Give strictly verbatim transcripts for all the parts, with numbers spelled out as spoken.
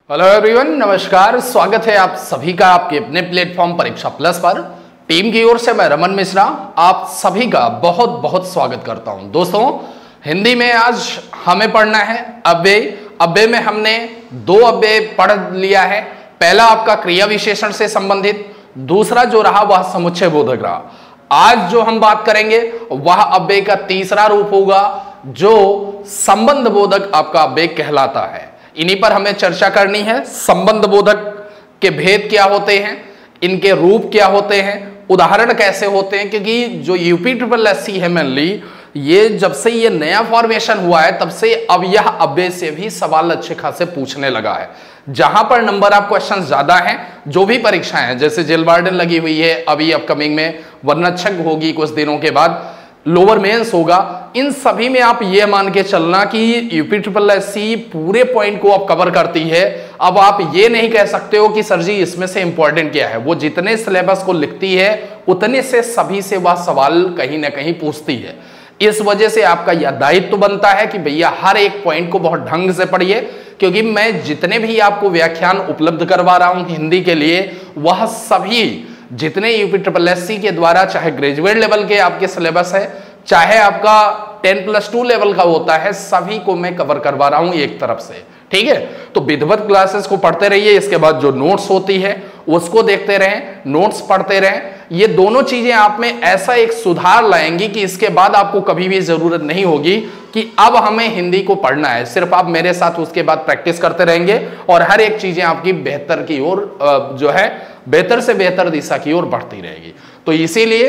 Hello everyone, नमस्कार। स्वागत है आप सभी का आपके अपने प्लेटफॉर्म परीक्षा प्लस पर। टीम की ओर से मैं रमन मिश्रा आप सभी का बहुत बहुत स्वागत करता हूं। दोस्तों, हिंदी में आज हमें पढ़ना है अव्यय। अव्यय में हमने दो अव्यय पढ़ लिया है। पहला आपका क्रिया विशेषण से संबंधित, दूसरा जो रहा वह समुच्चय बोधक रहा। आज जो हम बात करेंगे वह अव्यय का तीसरा रूप होगा जो संबंध बोधक आपका अव्यय कहलाता है। इन्हीं पर हमें चर्चा करनी है। संबंध बोधक के भेद क्या होते हैं, इनके रूप क्या होते हैं, उदाहरण कैसे होते हैं, क्योंकि जो यूपी ट्रिपल एस सी है मेनली ये जब से ये नया फॉर्मेशन हुआ है तब से अब यह अव्यय से भी सवाल अच्छे खासे पूछने लगा है। जहां पर नंबर ऑफ क्वेश्चन ज्यादा हैं, जो भी परीक्षाएं हैं जैसे जेल वार्डन लगी हुई है अभी अपकमिंग में, वर्णक्षक होगी कुछ दिनों के बाद, लोअर मेंस होगा, इन सभी में आप ये मान के चलना कि यूपी ट्रिपल एस सी पूरे पॉइंट को अब कवर करती है। अब आप ये नहीं कह सकते हो कि सर जी इसमें से इंपॉर्टेंट क्या है। वो जितने सिलेबस को लिखती है उतने से सभी से वह सवाल कहीं ना कहीं पूछती है। इस वजह से आपका यह दायित्व तो बनता है कि भैया हर एक पॉइंट को बहुत ढंग से पढ़िए, क्योंकि मैं जितने भी आपको व्याख्यान उपलब्ध करवा रहा हूं हिंदी के लिए वह सभी जितने यूपी ट्रिपल एस सी के द्वारा, चाहे ग्रेजुएट लेवल के आपके सिलेबस है, चाहे आपका टेन प्लस टू लेवल का होता है, सभी को मैं कवर करवा रहा हूं एक तरफ से। ठीक है, तो विधिवत क्लासेस को पढ़ते रहिए। इसके बाद जो नोट्स होती है उसको देखते रहें, नोट्स पढ़ते रहें। ये दोनों चीजें आप में ऐसा एक सुधार लाएंगी कि इसके बाद आपको कभी भी जरूरत नहीं होगी कि अब हमें हिंदी को पढ़ना है। सिर्फ आप मेरे साथ उसके बाद प्रैक्टिस करते रहेंगे और हर एक चीजें आपकी बेहतर की ओर जो है बेहतर से बेहतर दिशा की ओर बढ़ती रहेगी। तो इसीलिए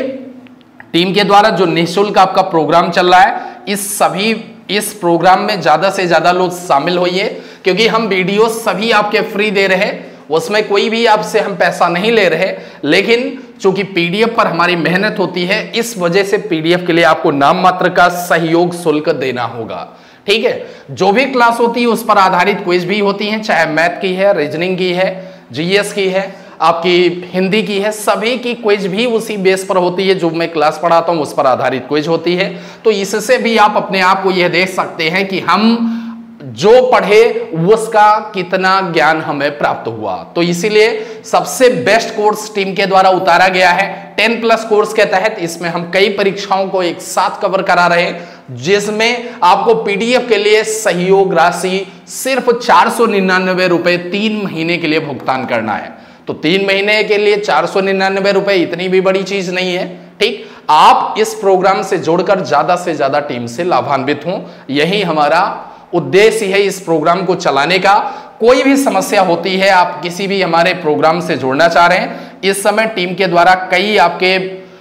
टीम के द्वारा जो निःशुल्क आपका प्रोग्राम चल रहा है, इस सभी इस प्रोग्राम में ज्यादा से ज्यादा लोग शामिल होइए, क्योंकि हम वीडियो सभी आपके फ्री दे रहे हैं। उसमें कोई भी आपसे हम पैसा नहीं ले रहे, लेकिन चूंकि पीडीएफ पर हमारी मेहनत होती है इस वजह से पीडीएफ के लिए आपको नाम मात्र का सहयोग शुल्क देना होगा। ठीक है, जो भी क्लास होती है उस पर आधारित क्विज भी होती है, चाहे मैथ की है, रीजनिंग की है, जीएस की है, आपकी हिंदी की है, सभी की क्विज भी उसी बेस पर होती है। जो मैं क्लास पढ़ाता हूं उस पर आधारित क्विज होती है। तो इससे भी आप अपने आप को यह देख सकते हैं कि हम जो पढ़े उसका कितना ज्ञान हमें प्राप्त हुआ। तो इसीलिए सबसे बेस्ट कोर्स टीम के द्वारा उतारा गया है टेन प्लस कोर्स के तहत। इसमें हम कई परीक्षाओं को एक साथ कवर करा रहे हैं, जिसमें आपको पीडीएफ के लिए सहयोग राशि सिर्फ चार सौ निन्यानवे रुपए तीन महीने के लिए भुगतान करना है। तो तीन महीने के लिए चार सौ निन्यानवे रुपए इतनी भी बड़ी चीज नहीं है। ठीक, आप इस प्रोग्राम से जोड़कर ज्यादा से ज्यादा टीम से लाभान्वित हों, यही हमारा उद्देश्य है इस प्रोग्राम को चलाने का। कोई भी समस्या होती है, आप किसी भी हमारे प्रोग्राम से जुड़ना चाह रहे हैं, इस समय टीम के द्वारा कई आपके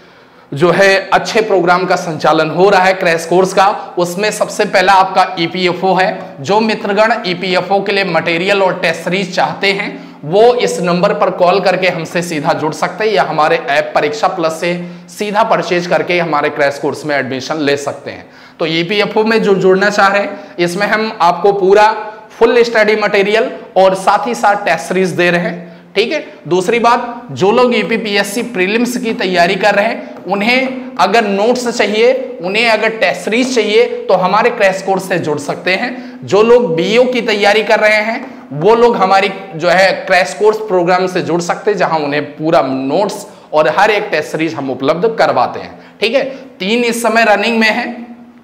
जो है अच्छे प्रोग्राम का संचालन हो रहा है क्रैश कोर्स का। उसमें सबसे पहला आपका ईपीएफओ है। जो मित्रगण ईपीएफओ के लिए मटेरियल और टेस्ट सीरीज चाहते हैं वो इस नंबर पर कॉल करके हमसे सीधा जुड़ सकते हैं, या हमारे ऐप परीक्षा प्लस से सीधा परचेज करके हमारे क्रैश कोर्स में एडमिशन ले सकते हैं। तो ईपीएफओ में जो जुड़ना चाह रहे हैं, इसमें हम आपको पूरा फुल स्टडी मटेरियल और साथ ही साथ टेस्ट सीरीज दे रहे हैं। ठीक है, दूसरी बात, जो लोग यूपीपीएससी प्रीलिम्स की तैयारी कर रहे हैं उन्हें अगर नोट्स चाहिए, उन्हें अगर टेस्ट सीरीज चाहिए तो हमारे क्रैश कोर्स से जुड़ सकते हैं। जो लोग बीओ की तैयारी कर रहे हैं वो लोग हमारी जो है क्रैश कोर्स प्रोग्राम से जुड़ सकते हैं, जहां उन्हें पूरा नोट्स और हर एक टेस्ट सीरीज हम उपलब्ध करवाते हैं। ठीक है, तीन इस समय रनिंग में है।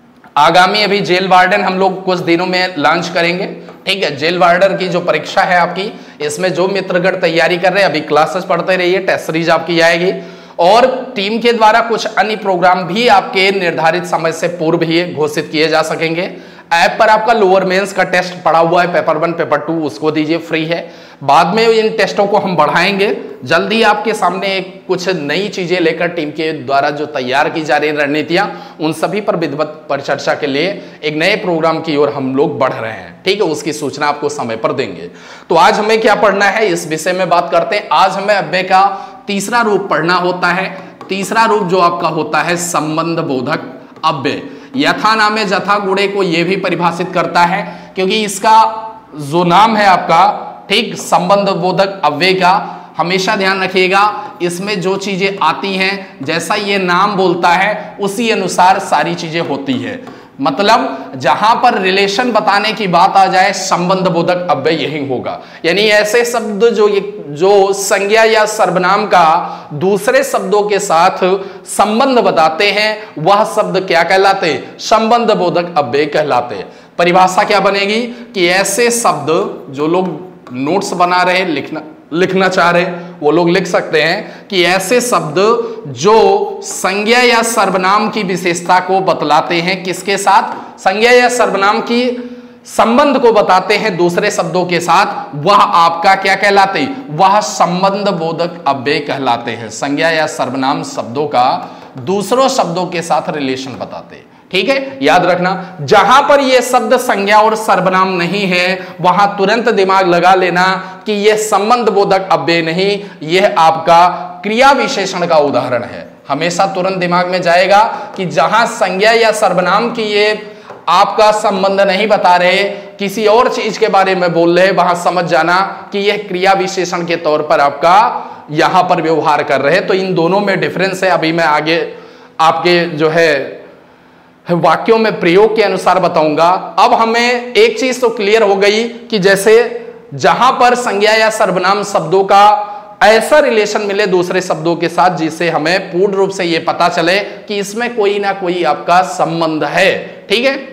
आगामी अभी जेल वार्डन हम लोग कुछ दिनों में लॉन्च करेंगे। ठीक है, जेल वार्डन की जो परीक्षा है आपकी, इसमें जो मित्रगण तैयारी कर रहे हैं अभी क्लासेस पढ़ते रहिए, टेस्ट सीरीज आपकी आएगी। और टीम के द्वारा कुछ अन्य प्रोग्राम भी आपके निर्धारित समय से पूर्व ही घोषित किए जा सकेंगे। ऐप पर आपका लोअर मेंस का टेस्ट पड़ा हुआ है, पेपर वन पेपर टू, उसको दीजिए, फ्री है। बाद में इन टेस्टों को हम बढ़ाएंगे। जल्दी आपके सामने एक कुछ नई चीजें लेकर टीम के द्वारा जो तैयार की जा रही रणनीतियां, उन सभी पर विधिवत परिचर्चा के लिए एक नए प्रोग्राम की ओर हम लोग बढ़ रहे हैं। ठीक है, उसकी सूचना आपको समय पर देंगे। तो आज हमें क्या पढ़ना है इस विषय में बात करते हैं। आज हमें अव्यय का तीसरा रूप पढ़ना होता है। तीसरा रूप जो आपका होता है संबंध बोधक अव्यय। यथा नामे जथा गुणे को यह भी परिभाषित करता है, क्योंकि इसका जो नाम है आपका, ठीक, संबंध बोधक अव्यय का, हमेशा ध्यान रखिएगा इसमें जो चीजें आती हैं जैसा ये नाम बोलता है उसी अनुसार सारी चीजें होती है। मतलब जहां पर रिलेशन बताने की बात आ जाए संबंध बोधक अव्यय यही होगा। यानी ऐसे शब्द जो ये जो संज्ञा या सर्वनाम का दूसरे शब्दों के साथ संबंध बताते हैं वह शब्द क्या कहलाते? संबंध बोधक अव्यय कहलाते। परिभाषा क्या बनेगी कि ऐसे शब्द जो लोग नोट्स बना रहे लिखना लिखना चाह रहे वो लोग लिख सकते हैं कि ऐसे शब्द जो संज्ञा या सर्वनाम की विशेषता को बतलाते हैं, किसके साथ? संज्ञा या सर्वनाम की संबंध को बताते हैं दूसरे शब्दों के साथ, वह आपका क्या कहलाते? वह संबंध बोधक अव्यय कहलाते हैं। संज्ञा या सर्वनाम शब्दों का दूसरों शब्दों के साथ रिलेशन बताते हैं। ठीक है, याद रखना जहां पर यह शब्द संज्ञा और सर्वनाम नहीं है वहां तुरंत दिमाग लगा लेना कि यह संबंध बोधक अव्यय नहीं, यह आपका क्रिया विशेषण का उदाहरण है। हमेशा तुरंत दिमाग में जाएगा कि जहां संज्ञा या सर्वनाम की ये आपका संबंध नहीं बता रहे, किसी और चीज के बारे में बोल रहे, वहां समझ जाना कि यह क्रिया विशेषण के तौर पर आपका यहां पर व्यवहार कर रहे। तो इन दोनों में डिफरेंस है। अभी मैं आगे आपके जो है वाक्यों में प्रयोग के अनुसार बताऊंगा। अब हमें एक चीज तो क्लियर हो गई कि जैसे जहां पर संज्ञा या सर्वनाम शब्दों का ऐसा रिलेशन मिले दूसरे शब्दों के साथ जिससे हमें पूर्ण रूप से यह पता चले कि इसमें कोई ना कोई आपका संबंध है। ठीक है,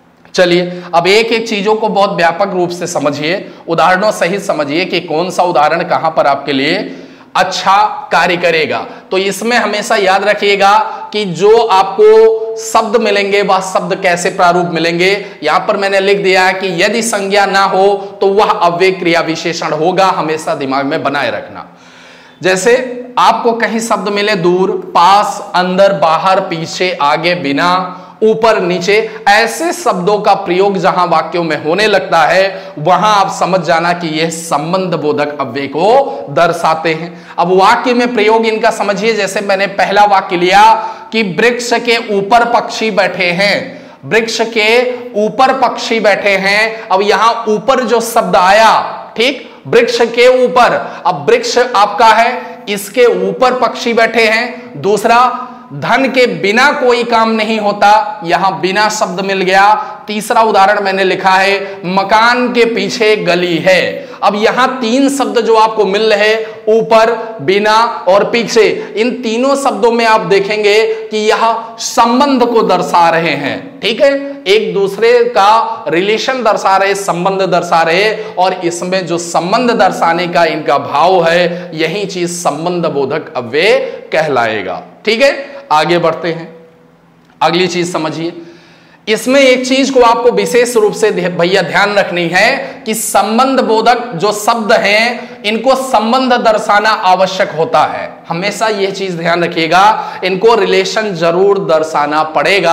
चलिए अब एक एक चीजों को बहुत व्यापक रूप से समझिए, उदाहरणों सहित समझिए कि कौन सा उदाहरण कहां पर आपके लिए अच्छा कार्य करेगा। तो इसमें हमेशा याद रखिएगा कि जो आपको शब्द मिलेंगे वह शब्द कैसे प्रारूप मिलेंगे। यहां पर मैंने लिख दिया है कि यदि संज्ञा ना हो तो वह अव्यय क्रिया विशेषण होगा, हमेशा दिमाग में बनाए रखना। जैसे आपको कहीं शब्द मिले दूर, पास, अंदर, बाहर, पीछे, आगे, बिना, ऊपर, नीचे, ऐसे शब्दों का प्रयोग जहां वाक्यों में होने लगता है वहां आप समझ जाना कि यह संबंध बोधक अव्यय को दर्शाते हैं। अब वाक्य में प्रयोग इनका समझिए। जैसे मैंने पहला वाक्य लिया कि वृक्ष के ऊपर पक्षी बैठे हैं, वृक्ष के ऊपर पक्षी बैठे हैं। अब यहां ऊपर जो शब्द आया, ठीक, वृक्ष के ऊपर, अब वृक्ष आपका है, इसके ऊपर पक्षी बैठे हैं। दूसरा, धन के बिना कोई काम नहीं होता, यहां बिना शब्द मिल गया। तीसरा उदाहरण मैंने लिखा है मकान के पीछे गली है। अब यहां तीन शब्द जो आपको मिल रहे, ऊपर, बिना और पीछे, इन तीनों शब्दों में आप देखेंगे कि यह संबंध को दर्शा रहे हैं। ठीक है, एक दूसरे का रिलेशन दर्शा रहे, संबंध दर्शा रहे, और इसमें जो संबंध दर्शाने का इनका भाव है यही चीज संबंध बोधक अव्यय कहलाएगा। ठीक है, आगे बढ़ते हैं। अगली चीज समझिए, इसमें एक चीज को आपको विशेष रूप से भैया ध्यान रखनी है कि संबंध बोधक जो शब्द हैं इनको संबंध दर्शाना आवश्यक होता है। हमेशा यह चीज ध्यान रखिएगा, इनको रिलेशन जरूर दर्शाना पड़ेगा।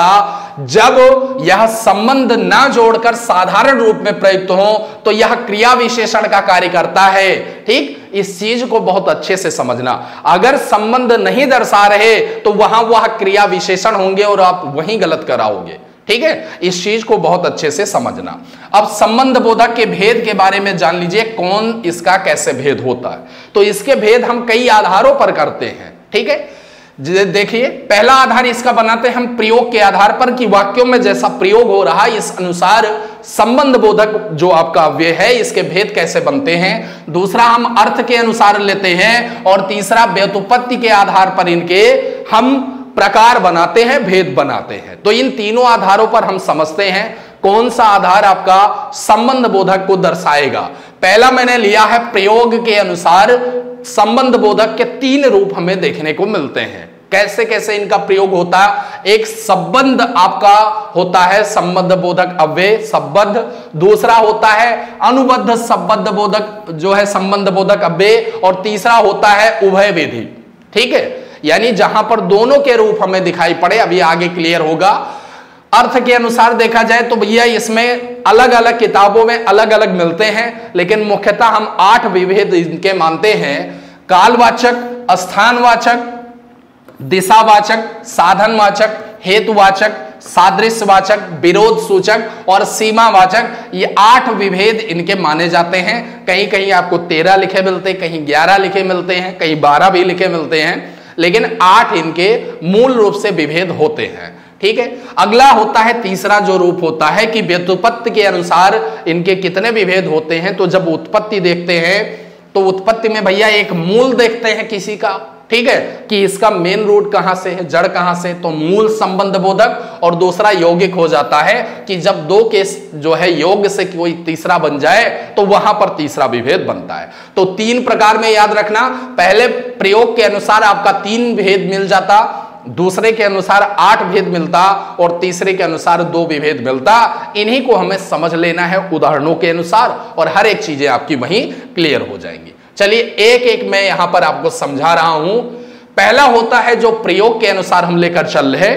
जब यह संबंध ना जोड़कर साधारण रूप में प्रयुक्त हो तो यह क्रिया विशेषण का कार्य करता है। ठीक, इस चीज को बहुत अच्छे से समझना। अगर संबंध नहीं दर्शा रहे तो वहां वह क्रिया विशेषण होंगे और आप वहीं गलत कराओगे। ठीक है, इस चीज को बहुत अच्छे से समझना। अब संबंध बोधक के भेद के बारे में जान लीजिए, कौन इसका कैसे भेद होता है। तो इसके भेद हम कई आधारों पर करते हैं। ठीक है, देखिए पहला आधार इसका बनाते हैं हम प्रयोग के आधार पर कि वाक्यों में जैसा प्रयोग हो रहा है इस अनुसार संबंध बोधक जो आपका अव्यय है इसके भेद कैसे बनते हैं। दूसरा हम अर्थ के अनुसार लेते हैं, और तीसरा व्युत्पत्ति के आधार पर इनके हम प्रकार बनाते हैं, भेद बनाते हैं। तो इन तीनों आधारों पर हम समझते हैं कौन सा आधार आपका संबंध बोधक को दर्शाएगा। पहला मैंने लिया है प्रयोग के अनुसार संबंध बोधक के तीन रूप हमें देखने को मिलते हैं। कैसे कैसे इनका प्रयोग होता है। एक संबंध आपका होता है संबंध बोधक अव्यय संबंध, दूसरा होता है अनुबद्ध संबंध बोधक जो है संबंध बोधक अव्यय, और तीसरा होता है उभय विधि। ठीक है, यानी जहां पर दोनों के रूप हमें दिखाई पड़े, अभी आगे क्लियर होगा। अर्थ के अनुसार देखा जाए तो भैया इसमें अलग अलग किताबों में अलग अलग मिलते हैं, लेकिन मुख्यतः हम आठ विभेद इनके मानते हैं। कालवाचक, स्थानवाचक, दिशावाचक, साधनवाचक, हेतुवाचक, सादृश्यवाचक, विरोध सूचक और सीमावाचक, ये आठ विभेद इनके माने जाते हैं। कहीं कहीं आपको तेरह लिखे मिलते हैं, कहीं ग्यारह लिखे मिलते हैं, कहीं बारह भी लिखे मिलते हैं, लेकिन आठ इनके मूल रूप से विभेद होते हैं। ठीक है। अगला होता है तीसरा जो रूप होता है कि व्युत्पत्ति के अनुसार इनके कितने विभेद होते हैं। तो जब उत्पत्ति देखते हैं तो उत्पत्ति में भैया एक मूल देखते हैं किसी का, ठीक है, कि इसका मेन रूट कहां से है, जड़ कहां से, तो मूल संबंध बोधक। और दूसरा यौगिक हो जाता है कि जब दो के जो है योग से कोई तीसरा बन जाए तो वहां पर तीसरा विभेद बनता है। तो तीन प्रकार में याद रखना, पहले प्रयोग के अनुसार आपका तीन भेद मिल जाता, दूसरे के अनुसार आठ भेद मिलता और तीसरे के अनुसार दो विभेद मिलता। इन्हीं को हमें समझ लेना है उदाहरणों के अनुसार और हर एक चीजें आपकी वहीं क्लियर हो जाएंगी। चलिए एक एक मैं यहां पर आपको समझा रहा हूं। पहला होता है जो प्रयोग के अनुसार हम लेकर चल रहे।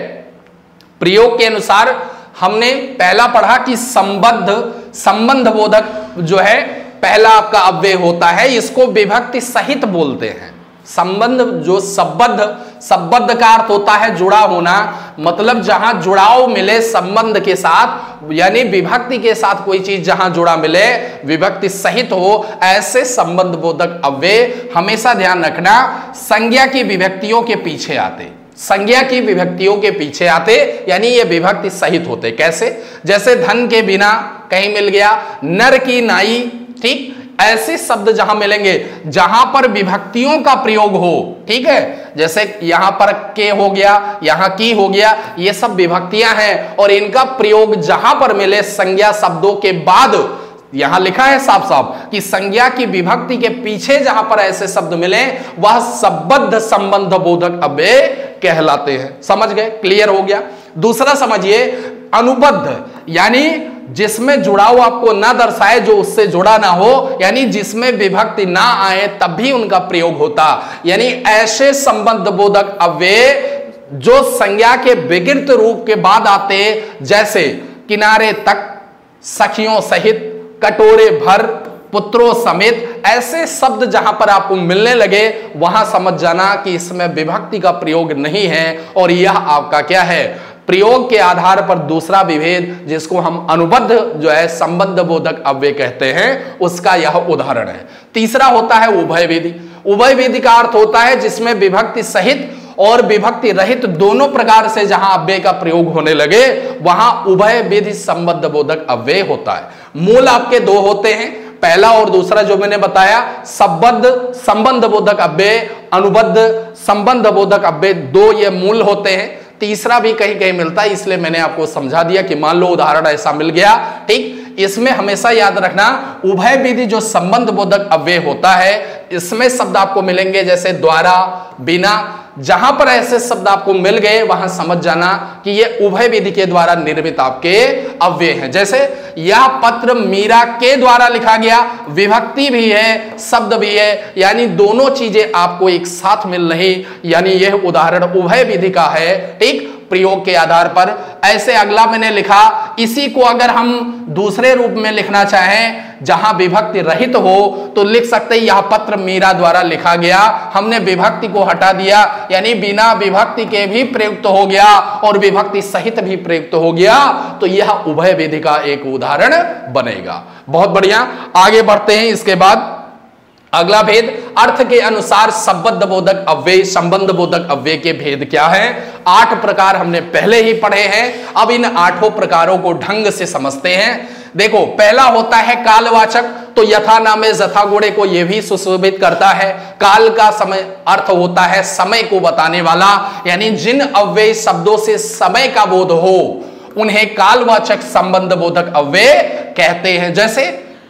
प्रयोग के अनुसार हमने पहला पढ़ा कि संबद्ध संबंध बोधक जो है पहला आपका अव्यय होता है, इसको विभक्ति सहित बोलते हैं। संबंध जो संबद्ध, संबद्ध का अर्थ होता है जुड़ा होना, मतलब जहां जुड़ाव मिले संबंध के साथ, यानी विभक्ति के साथ कोई चीज जहां जुड़ा मिले विभक्ति सहित हो, ऐसे संबंध बोधक अव्यय हमेशा ध्यान रखना संज्ञा की विभक्तियों के पीछे आते, संज्ञा की विभक्तियों के पीछे आते, यानी ये विभक्ति सहित होते। कैसे? जैसे धन के बिना कहीं मिल गया, नर की नाई, ठीक, ऐसे शब्द जहां मिलेंगे जहां पर विभक्तियों का प्रयोग हो, ठीक है, जैसे यहां पर के हो गया, यहां की हो गया, ये सब विभक्तियां हैं और इनका प्रयोग जहां पर मिले संज्ञा शब्दों के बाद, यहां लिखा है साफ साफ कि संज्ञा की विभक्ति के पीछे जहां पर ऐसे शब्द मिले वह संबद्ध संबंध बोधक अव्यय कहलाते हैं। समझ गए? क्लियर हो गया। दूसरा समझिए अनुबद्ध, यानी जिसमें जुड़ाव आपको ना दर्शाए, जो उससे जुड़ा ना हो, यानी जिसमें विभक्ति ना आए तब भी उनका प्रयोग होता, यानी ऐसे संबंध बोधक अव्यय जो संज्ञा के विकृत रूप के बाद आते, जैसे किनारे तक, सखियों सहित, कटोरे भर, पुत्रों समेत, ऐसे शब्द जहां पर आपको मिलने लगे वहां समझ जाना कि इसमें विभक्ति का प्रयोग नहीं है और यह आपका क्या है, प्रयोग के आधार पर दूसरा विभेद जिसको हम अनुबद्ध जो है संबंध बोधक अव्यय कहते हैं, उसका यह उदाहरण है। तीसरा होता है उभय विधि। उभय विधि का अर्थ होता है जिसमें विभक्ति सहित और विभक्ति रहित दोनों प्रकार से जहां अव्यय का प्रयोग होने लगे वहां उभय विधि संबंध बोधक अव्यय होता है। मूल आपके दो होते हैं, पहला और दूसरा जो मैंने बताया, संबद्ध संबंध बोधक अव्यय, अनुबद्ध संबंध बोधक अव्यय, दो ये मूल होते हैं। तीसरा भी कहीं कहीं मिलता है, इसलिए मैंने आपको समझा दिया कि मान लो उदाहरण ऐसा मिल गया, ठीक, इसमें हमेशा याद रखना उभय विधि जो संबंध बोधक अव्यय होता है इसमें शब्द आपको मिलेंगे जैसे द्वारा, बिना, जहां पर ऐसे शब्द आपको मिल गए वहां समझ जाना कि ये उभय विधि के द्वारा निर्मित आपके अव्यय हैं। जैसे यह पत्र मीरा के द्वारा लिखा गया, विभक्ति भी है, शब्द भी है, यानी दोनों चीजें आपको एक साथ मिल रही, यानी यह उदाहरण उभय विधि का है, ठीक, प्रयोग के आधार पर। ऐसे अगला मैंने लिखा, इसी को अगर हम दूसरे रूप में लिखना चाहें जहां विभक्ति रहित हो तो लिख सकते हैं यह पत्र मीरा द्वारा लिखा गया, हमने विभक्ति को हटा दिया, यानी बिना विभक्ति के भी प्रयुक्त हो गया और विभक्ति सहित भी प्रयुक्त हो गया, तो यह उभय विधि का एक उदाहरण बनेगा। बहुत बढ़िया, आगे बढ़ते हैं। इसके बाद अगला भेद, अर्थ के अनुसार संबद्ध बोधक अव्यय संबंध बोधक अव्यय के भेद क्या है? आठ प्रकार हमने पहले ही पढ़े हैं, अब इन आठों प्रकारों को ढंग से समझते हैं। देखो, पहला होता है कालवाचक, तो यथा नामे जथा गुणे को यह भी सुशोभित करता है। काल का समय अर्थ होता है समय को बताने वाला, यानी जिन अव्यय शब्दों से समय का बोध हो उन्हें कालवाचक संबंध बोधक अव्यय कहते हैं। जैसे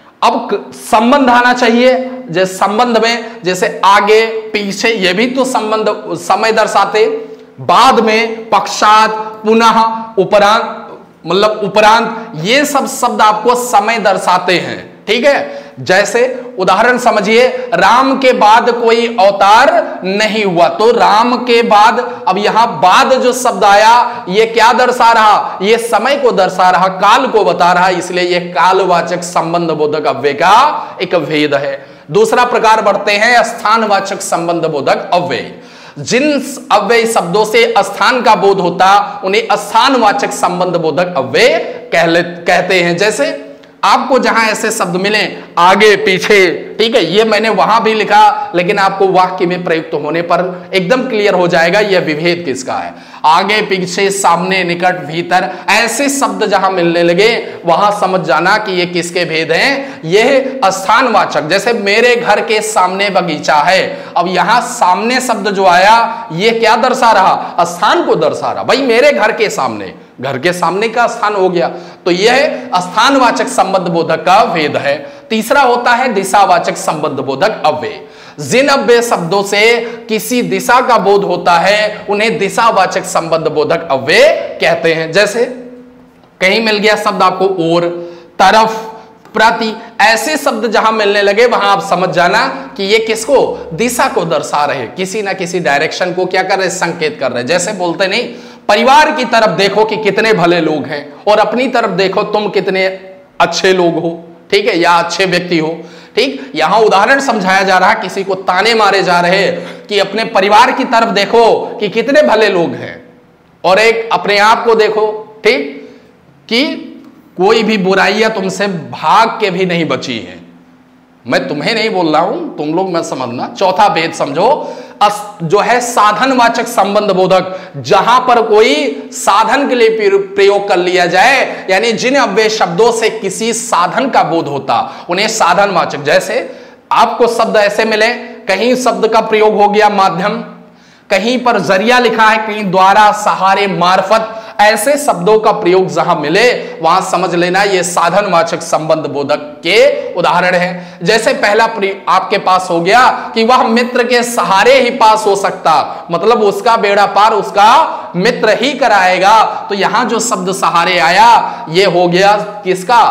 अब संबंध आना चाहिए, जैसे संबंध में जैसे आगे पीछे, ये भी तो संबंध समय दर्शाते, बाद में, पश्चात, पुनः, उपरांत, मतलब उपरांत, ये सब शब्द आपको समय दर्शाते हैं, ठीक है। जैसे उदाहरण समझिए, राम के बाद कोई अवतार नहीं हुआ, तो राम के बाद, अब यहां बाद जो शब्द आया ये क्या दर्शा रहा? ये समय को दर्शा रहा, काल को बता रहा, इसलिए ये कालवाचक संबंध बोधक अव्यय का एक भेद है। दूसरा प्रकार बढ़ते हैं स्थानवाचक संबंध बोधक अव्यय। जिन अव्यय शब्दों से स्थान का बोध होता उन्हें स्थानवाचक संबंध बोधक अव्यय कहते हैं। जैसे आपको जहां ऐसे शब्द मिले आगे पीछे, ठीक है, ये मैंने वहां भी लिखा, लेकिन आपको वाक्य में प्रयुक्त होने पर एकदम क्लियर हो जाएगा यह विभेद किसका है। आगे पीछे, सामने, निकट, भीतर, ऐसे शब्द जहां मिलने लगे वहां समझ जाना कि ये किसके भेद हैं, यह स्थानवाचक। जैसे मेरे घर के सामने बगीचा है, अब यहां सामने शब्द जो आया ये क्या दर्शा रहा, स्थान को दर्शा रहा। भाई मेरे घर के सामने, घर के सामने का स्थान हो गया, तो यह स्थानवाचक संबंध बोधक का भेद है। तीसरा होता है दिशावाचक संबंध बोधक अव्यय। जिन अव्यय शब्दों से किसी दिशा का बोध होता है उन्हें दिशावाचक संबंध बोधक अव्यय कहते हैं। जैसे कहीं मिल गया शब्द आपको ओर, तरफ, प्रति, ऐसे शब्द जहां मिलने लगे वहां आप समझ जाना कि ये किसको, दिशा को दर्शा रहे, किसी ना किसी डायरेक्शन को क्या कर रहे, संकेत कर रहे। जैसे बोलते नहीं, परिवार की तरफ देखो कि कितने भले लोग हैं, और अपनी तरफ देखो तुम कितने अच्छे लोग हो, ठीक है, या अच्छे व्यक्ति हो। ठीक, यहां उदाहरण समझाया जा रहा, किसी को ताने मारे जा रहे कि अपने परिवार की तरफ देखो कि कितने भले लोग हैं, और एक अपने आप को देखो, ठीक, कि कोई भी बुराइयां तुमसे भाग के भी नहीं बची है। मैं तुम्हें नहीं बोल रहा हूं, तुम लोग मैं समझना। चौथा भेद समझो, जो है साधनवाचक संबंध बोधक, जहां पर कोई साधन के लिए प्रयोग कर लिया जाए, यानी जिन अव्यय शब्दों से किसी साधन का बोध होता उन्हें साधनवाचक। जैसे आपको शब्द ऐसे मिले, कहीं शब्द का प्रयोग हो गया माध्यम, कहीं पर जरिया लिखा है, कहीं द्वारा, सहारे, मार्फत, ऐसे शब्दों का प्रयोग जहां मिले वहां समझ लेना ये साधनवाचक संबंध बोधक के उदाहरण है। जैसे पहला आपके पास हो गया कि वह मित्र के सहारे ही पास हो सकता, मतलब उसका बेड़ा पार उसका मित्र ही कराएगा। तो यहां जो शब्द सहारे आया ये हो गया किसका,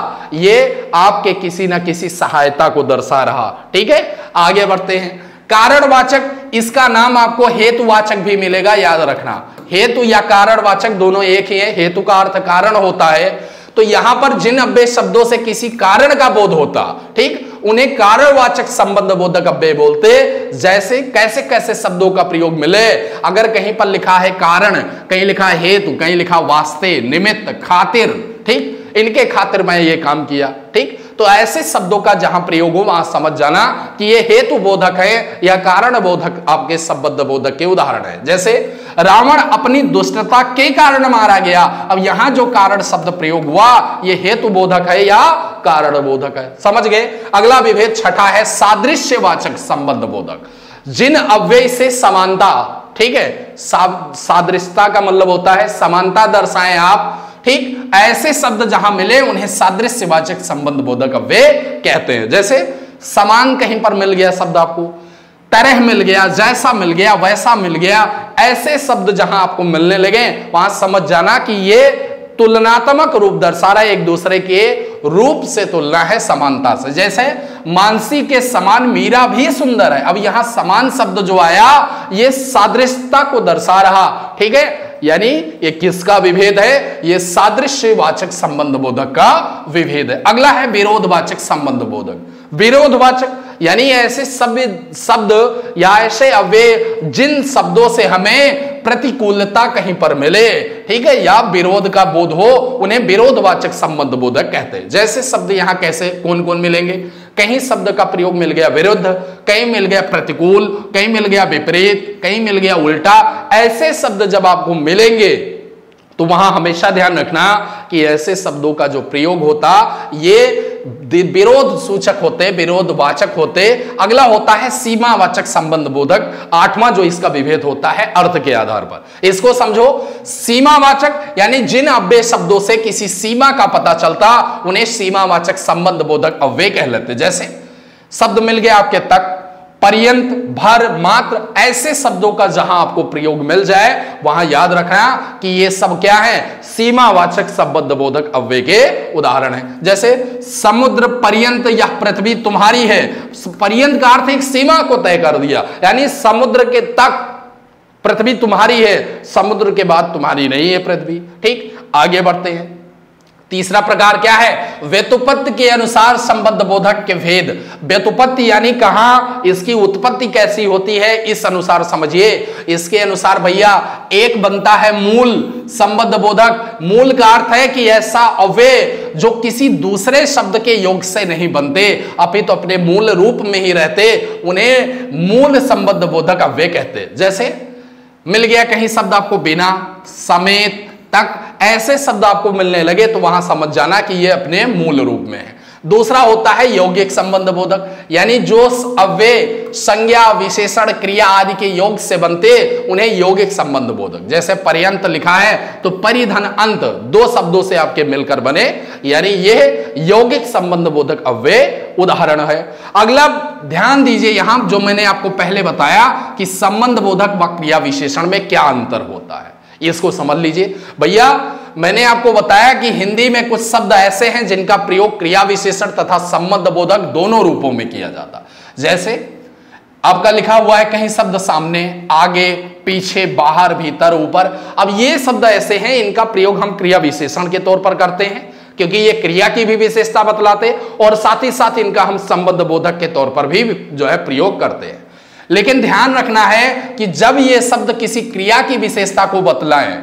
ये आपके किसी ना किसी सहायता को दर्शा रहा। ठीक है, आगे बढ़ते हैं। कारणवाचक, इसका नाम आपको हेतुवाचक भी मिलेगा, याद रखना। हेतु या कारणवाचक दोनों एक ही है। हेतु का अर्थ कारण होता है, तो यहां पर जिन अव्यय शब्दों से किसी कारण का बोध होता, ठीक, उन्हें कारणवाचक संबंध बोधक अव्यय बोलते। जैसे कैसे कैसे शब्दों का प्रयोग मिले, अगर कहीं पर लिखा है कारण, कहीं लिखा है हेतु, कहीं लिखा वास्ते, निमित्त, खातिर, ठीक, इनके खातिर मैं ये काम किया, ठीक, तो ऐसे शब्दों का जहां प्रयोग हो वहां समझ जाना कि ये हेतु बोधक है या कारण बोधक आपके संबंध बोधक के उदाहरण है। जैसे रावण अपनी दुष्टता के कारण मारा गया, अब यहां जो कारण शब्द प्रयोग हुआ ये हेतु बोधक है या कारण बोधक है, समझ गए। अगला विभेद छठा है सादृश्यवाचक संबंध बोधक। जिन अव्यय से समानता, ठीक है, सा, सादृश्यता का मतलब होता है समानता दर्शाएं आप, ठीक, ऐसे शब्द जहां मिले उन्हें सादृश्यवाचक संबंध बोधक अव्यय कहते हैं। जैसे समान कहीं पर मिल गया शब्द आपको, तरह मिल गया, जैसा मिल गया, वैसा मिल गया, ऐसे शब्द जहां आपको मिलने लगे वहां समझ जाना कि ये तुलनात्मक रूप दर्शा रहा है, एक दूसरे के रूप से तुलना है, समानता से। जैसे मानसी के समान मीरा भी सुंदर है, अब यहां समान शब्द जो आया ये सादृश्यता को दर्शा रहा, ठीक है, यानी ये किसका विभेद है, ये सादृश्यवाचक संबंध बोधक का विभेद है। अगला है विरोधवाचक संबंध बोधक। विरोधवाचक यानी ऐसे शब्द शब्द या ऐसे अव्यय जिन शब्दों से हमें प्रतिकूलता कहीं पर मिले, ठीक है, या विरोध का बोध हो, उन्हें विरोधवाचक संबंध बोधक कहते हैं। जैसे शब्द यहां कैसे कौन कौन मिलेंगे, कहीं शब्द का प्रयोग मिल गया विरुद्ध, कहीं मिल गया प्रतिकूल, कहीं मिल गया विपरीत, कहीं मिल गया उल्टा। ऐसे शब्द जब आपको मिलेंगे तो वहां हमेशा ध्यान रखना कि ऐसे शब्दों का जो प्रयोग होता ये विरोध सूचक होते, विरोधवाचक होते। अगला होता है सीमावाचक संबंध बोधक, आठवां जो इसका विभेद होता है अर्थ के आधार पर। इसको समझो, सीमावाचक यानी जिन अव्यय शब्दों से किसी सीमा का पता चलता उन्हें सीमावाचक संबंध बोधक अव्यय कह लेते। जैसे शब्द मिल गया आपके तक, पर्यंत, भर, मात्र, ऐसे शब्दों का जहां आपको प्रयोग मिल जाए वहां याद रखना कि ये सब क्या है, सीमावाचक संबंध बोधक अव्यय के उदाहरण है। जैसे समुद्र पर्यंत यह पृथ्वी तुम्हारी है, पर्यंत का अर्थ एक सीमा को तय कर दिया, यानी समुद्र के तक पृथ्वी तुम्हारी है, समुद्र के बाद तुम्हारी नहीं है पृथ्वी। ठीक, आगे बढ़ते हैं। तीसरा प्रकार क्या है? व्युत्पत्ति के अनुसार संबंध बोधक के भेद। व्युत्पत्ति यानी कहां इसकी उत्पत्ति कैसी होती है, इस अनुसार समझिए। इसके अनुसार भैया एक बनता है मूल संबंध बोधक। मूल का अर्थ है कि ऐसा अव्यय जो किसी दूसरे शब्द के योग से नहीं बनते, अपितु तो अपने मूल रूप में ही रहते, उन्हें मूल संबंध बोधक अव्यय कहते। जैसे मिल गया कहीं शब्द आपको बिना, समेत, तक, ऐसे शब्द आपको मिलने लगे तो वहां समझ जाना कि ये अपने मूल रूप में है। दूसरा होता है यौगिक संबंध बोधक, यानी जो अव्यय संज्ञा, विशेषण, क्रिया आदि के योग से बनते उन्हें यौगिक संबंध बोधक। जैसे पर्यंत लिखा है तो परिधन अंत दो शब्दों से आपके मिलकर बने, यानी यह यौगिक संबंध बोधक अव्यय उदाहरण है। अगला ध्यान दीजिए यहां जो मैंने आपको पहले बताया कि संबंध बोधक व क्रिया विशेषण में क्या अंतर होता है, इसको समझ लीजिए। भैया मैंने आपको बताया कि हिंदी में कुछ शब्द ऐसे हैं जिनका प्रयोग क्रिया विशेषण तथा संबंध बोधक दोनों रूपों में किया जाता। जैसे आपका लिखा हुआ है कहीं शब्द सामने, आगे, पीछे, बाहर, भीतर, ऊपर। अब ये शब्द ऐसे हैं इनका प्रयोग हम क्रिया विशेषण के तौर पर करते हैं क्योंकि ये क्रिया की भी विशेषता बतलाते और साथ ही साथ इनका हम संबंध बोधक के तौर पर भी जो है प्रयोग करते हैं। लेकिन ध्यान रखना है कि जब ये शब्द किसी क्रिया की विशेषता को बतलाएं,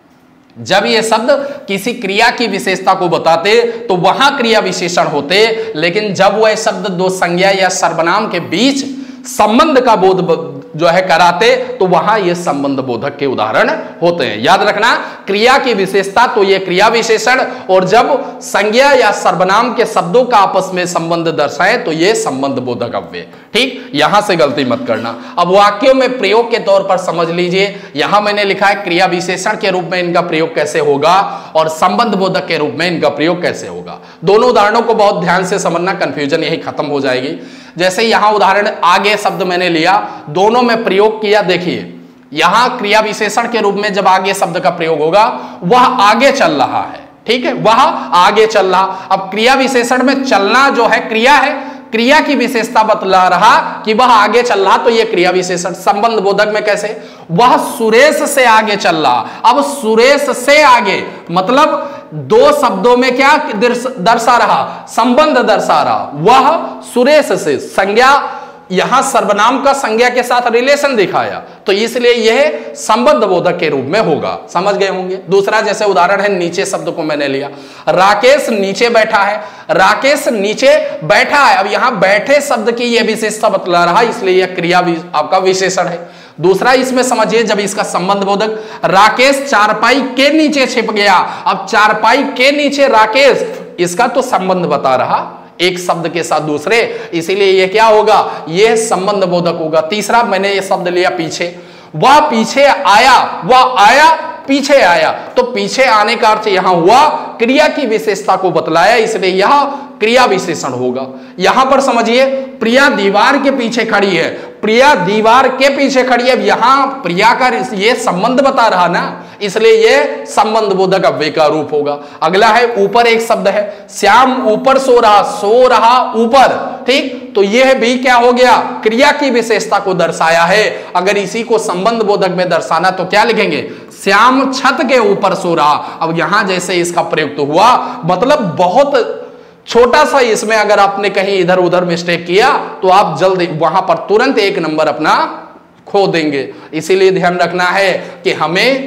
जब ये शब्द किसी क्रिया की विशेषता को बताते तो वहां क्रिया विशेषण होते, लेकिन जब वह शब्द दो संज्ञा या सर्वनाम के बीच संबंध का बोध जो है कराते तो वहां ये संबंध बोधक के उदाहरण होते हैं। याद रखना, क्रिया की विशेषता तो ये क्रिया विशेषण, और जब संज्ञा या सर्वनाम के शब्दों का आपस में संबंध दर्शाए तो ये संबंध बोधक अव्यय। ठीक, यहां से गलती मत करना। अब वाक्यों में प्रयोग के तौर पर समझ लीजिए। यहां मैंने लिखा है क्रिया विशेषण के रूप में इनका प्रयोग कैसे होगा और संबंध बोधक के रूप में इनका प्रयोग कैसे होगा। दोनों उदाहरणों को बहुत ध्यान से समझना, कंफ्यूजन यही खत्म हो जाएगी। जैसे यहां उदाहरण आगे शब्द मैंने लिया, दोनों में प्रयोग किया। देखिए यहां क्रिया विशेषण के रूप में जब आगे शब्द का प्रयोग होगा वह आगे चल रहा है, ठीक है, वह आगे चल रहा। अब क्रिया विशेषण में चलना जो है क्रिया है, क्रिया की विशेषता बतला रहा कि वह आगे चल रहा, तो यह क्रिया विशेषण। संबंध बोधक में कैसे, वह सुरेश से आगे चल रहा। अब सुरेश से आगे मतलब दो शब्दों में क्या दर्शा रहा, संबंध दर्शा रहा। वह सुरेश से, संज्ञा यहां सर्वनाम का संज्ञा के साथ रिलेशन दिखाया, तो इसलिए यह संबंध बोधक के रूप में होगा। समझ गए होंगे। दूसरा जैसे उदाहरण है, नीचे शब्द को मैंने लिया, राकेश नीचे बैठा है। राकेश नीचे बैठा है, अब यहां बैठे शब्द की यह विशेषता बतला रहा, इसलिए यह क्रिया आपका विशेषण है। दूसरा इसमें समझिए जब इसका संबंध बोधक, राकेश चारपाई के नीचे छिप गया। अब चारपाई के नीचे राकेश, इसका तो संबंध बता रहा एक शब्द के साथ दूसरे, इसीलिए यह क्या होगा, यह संबंध बोधक होगा। तीसरा मैंने यह शब्द लिया पीछे, वह पीछे आया, वह आया पीछे आया, तो पीछे आने का अर्थ यहां हुआ क्रिया की विशेषता को बतलाया, इसलिए यह क्रिया विशेषण होगा। यहां पर समझिए प्रिया दीवार के पीछे खड़ी है, प्रिया दीवार के पीछे खड़ी है, यहां प्रिया का ये संबंध बता रहा ना, इसलिए यह संबंध बोधक अव्यय का रूप होगा। अगला है ऊपर, एक शब्द है श्याम ऊपर सो रहा, सो रहा ऊपर, ठीक, तो यह भी क्या हो गया, क्रिया की विशेषता को दर्शाया है। अगर इसी को संबंध बोधक में दर्शाना तो क्या लिखेंगे, श्याम छत के ऊपर सो रहा। अब यहां जैसे इसका प्रयोग तो हुआ, मतलब बहुत छोटा सा, इसमें अगर आपने कहीं इधर उधर मिस्टेक किया तो आप जल्दी वहां पर तुरंत एक नंबर अपना खो देंगे। इसीलिए ध्यान रखना है कि हमें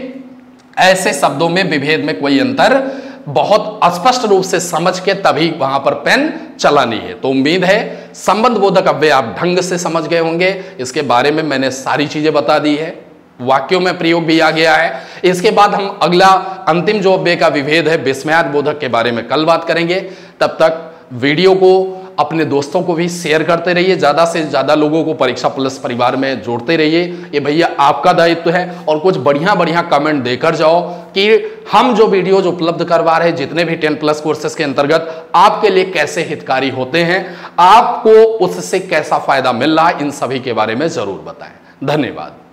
ऐसे शब्दों में विभेद में कोई अंतर बहुत स्पष्ट रूप से समझ के तभी वहां पर पेन चलानी है। तो उम्मीद है संबंध बोधक अव्यय आप ढंग से समझ गए होंगे। इसके बारे में मैंने सारी चीजें बता दी है, वाक्यों में प्रयोग भी आ गया है। इसके बाद हम अगला अंतिम जो अव्यय का विभेद है विस्मयात बोधक के बारे में कल बात करेंगे। तब तक वीडियो को अपने दोस्तों को भी शेयर करते रहिए, ज्यादा से ज्यादा लोगों को परीक्षा प्लस परिवार में जोड़ते रहिए। ये भैया आपका दायित्व है, और कुछ बढ़िया बढ़िया कमेंट देकर जाओ कि हम जो वीडियो जो उपलब्ध करवा रहे हैं जितने भी टेन प्लस कोर्सेज के अंतर्गत आपके लिए कैसे हितकारी होते हैं, आपको उससे कैसा फायदा मिल रहा है, इन सभी के बारे में जरूर बताएं। धन्यवाद।